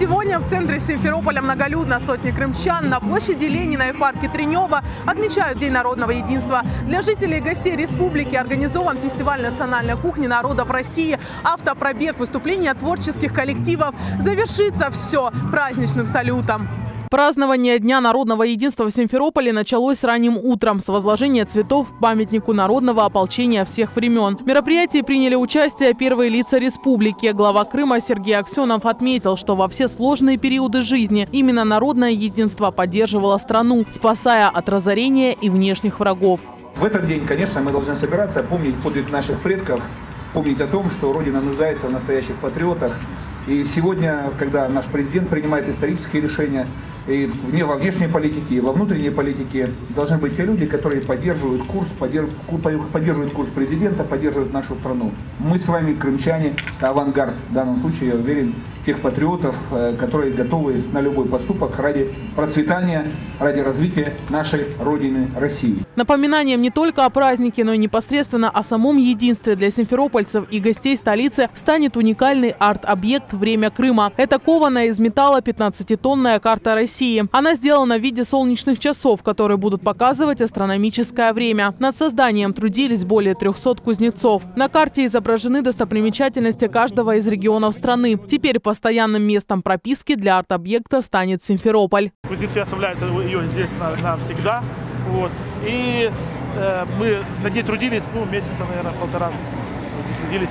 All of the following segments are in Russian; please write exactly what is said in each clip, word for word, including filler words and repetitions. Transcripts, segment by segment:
Сегодня в центре Симферополя многолюдно. Сотни крымчан на площади Ленина и в парке Тренева отмечают День народного единства. Для жителей и гостей республики организован фестиваль национальной кухни народов России, автопробег, выступления творческих коллективов. Завершится все праздничным салютом. Празднование Дня народного единства в Симферополе началось ранним утром с возложения цветов к памятнику народного ополчения всех времен. В мероприятии приняли участие первые лица республики. Глава Крыма Сергей Аксенов отметил, что во все сложные периоды жизни именно народное единство поддерживало страну, спасая от разорения и внешних врагов. В этот день, конечно, мы должны собираться, помнить подвиг наших предков, помнить о том, что Родина нуждается в настоящих патриотах. И сегодня, когда наш президент принимает исторические решения, и во внешней политике, и во внутренней политике, должны быть те люди, которые поддерживают курс, поддерживают курс президента, поддерживают нашу страну. Мы с вами, крымчане, авангард, в данном случае, я уверен, тех патриотов, которые готовы на любой поступок ради процветания, ради развития нашей Родины России. Напоминанием не только о празднике, но и непосредственно о самом единстве для симферопольцев и гостей столицы станет уникальный арт-объект «Время Крыма». Это кованая из металла пятнадцатитонная карта России. Она сделана в виде солнечных часов, которые будут показывать астрономическое время. Над созданием трудились более трёхсот кузнецов. На карте изображены достопримечательности каждого из регионов страны. Теперь постоянным местом прописки для арт-объекта станет Симферополь. Кузнецы оставляют ее здесь навсегда. Вот. И э, мы над ней трудились, ну, месяца, наверное, полтора. Трудились.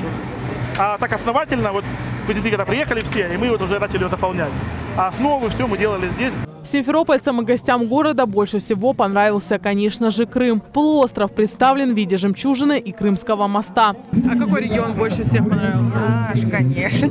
А так основательно, вот кузнецы когда приехали все, и мы вот уже начали ее заполнять. А основу все мы делали здесь. Симферопольцам и гостям города больше всего понравился, конечно же, Крым. Полуостров представлен в виде жемчужины и Крымского моста. А какой регион больше всех понравился? Наш, конечно.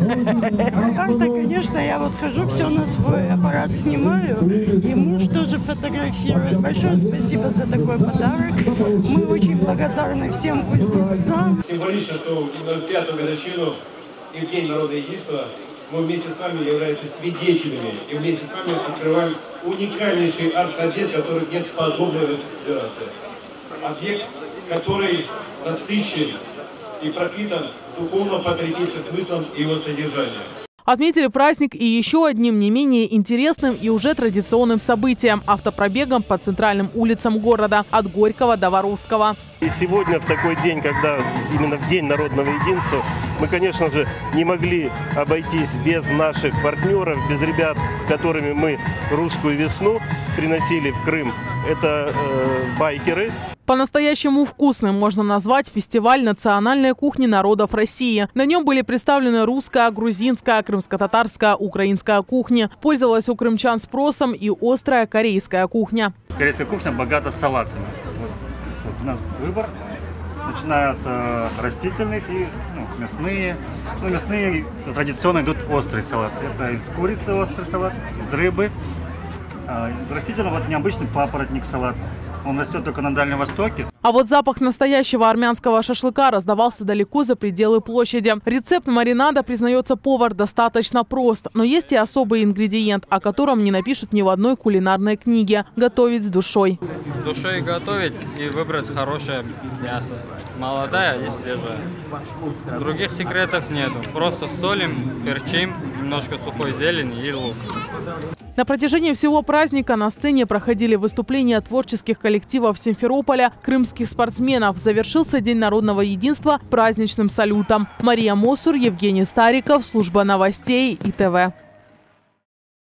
Карта, конечно, я вот хожу, все на свой аппарат снимаю, и муж тоже фотографирует. Большое спасибо за такой подарок. Мы очень благодарны всем кузнецам. Символично, что в пятую годовщину и в День народного единства мы вместе с вами являемся свидетелями и вместе с вами открываем уникальнейший арт-объект, который нет подобного в Российской Федерации. Объект, который насыщен и пропитан духовно-патриотическим смыслом и его содержанием. Отметили праздник и еще одним не менее интересным и уже традиционным событием – автопробегом по центральным улицам города от Горького до Воровского. И сегодня, в такой день, когда именно в День народного единства, мы, конечно же, не могли обойтись без наших партнеров, без ребят, с которыми мы русскую весну приносили в Крым. Это э, байкеры. По-настоящему вкусным можно назвать фестиваль национальной кухни народов России. На нем были представлены русская, грузинская, крымско-татарская, украинская кухни. Пользовалась у крымчан спросом и острая корейская кухня. Корейская кухня богата салатами. Вот, вот у нас выбор, начиная от э, растительных и ну, мясные. Ну, мясные традиционно идут острый салат. Это из курицы острый салат, из рыбы. А из растительного вот необычный папоротник салат. Он растет только на Дальнем Востоке. А вот запах настоящего армянского шашлыка раздавался далеко за пределы площади. Рецепт маринада, признается повар, достаточно прост. Но есть и особый ингредиент, о котором не напишут ни в одной кулинарной книге. Готовить с душой. С душой готовить и выбрать хорошее мясо. Молодая и свежая. Других секретов нету. Просто солим, перчим, немножко сухой зелени и лук. На протяжении всего праздника на сцене проходили выступления творческих коллективов Симферополя, крымских спортсменов. Завершился День народного единства праздничным салютом. Мария Мосур, Евгений Стариков, служба новостей И Т В.